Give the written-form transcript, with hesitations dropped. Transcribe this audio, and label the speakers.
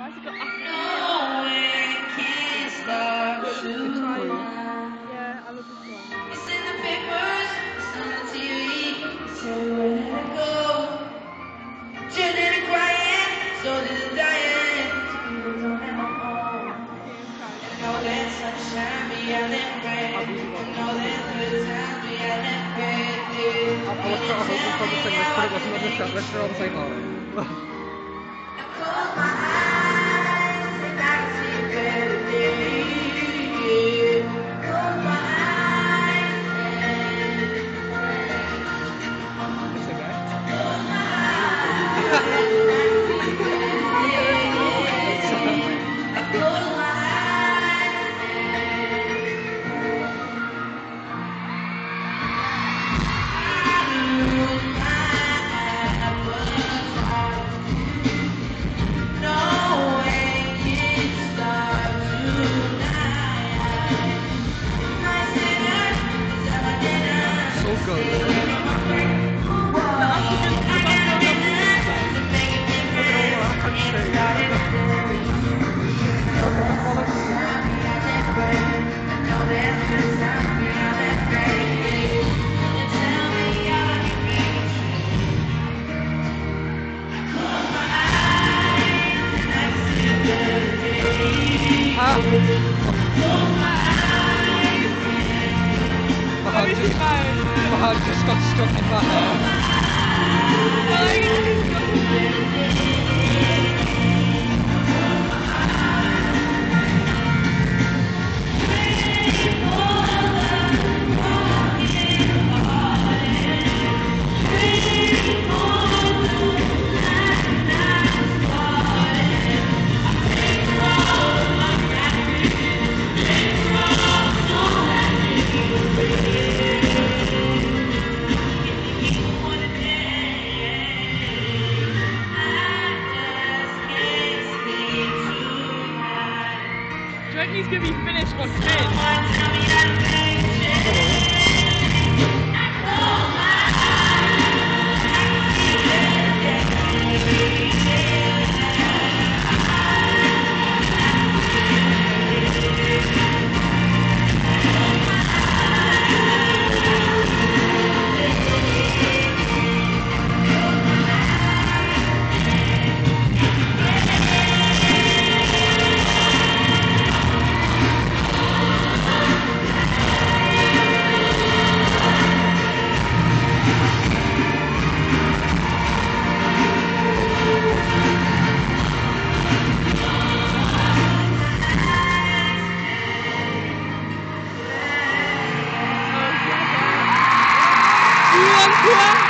Speaker 1: Why's it got African? Yeah, I love this song.
Speaker 2: It's in the papers, it's on the TV, it's everywhere I go. Children are crying, soldiers are dying, people don't have a home. I know there's sunshine beyond that rain, I know there's good times beyond that pain.
Speaker 3: I was trying to hold the thing, let's put it wasn't on the shot, let's put it on the same line.
Speaker 2: I close my eyes and I can see a better day. Close my eyes
Speaker 3: It's okay.
Speaker 2: close my eyes and I can see a better day. I close my eyes I lose my appetite. No way can start tonight. My sinner is at my dinner.
Speaker 3: So good.
Speaker 2: I got business to make a difference. Can't start it. I know there's good times beyond that pain. You tell me I can be close my eyes and I can see a better day. Close my eyes.
Speaker 3: My heart just got stuck in my head.
Speaker 1: Do you reckon he's going to be finished by 10? Quoi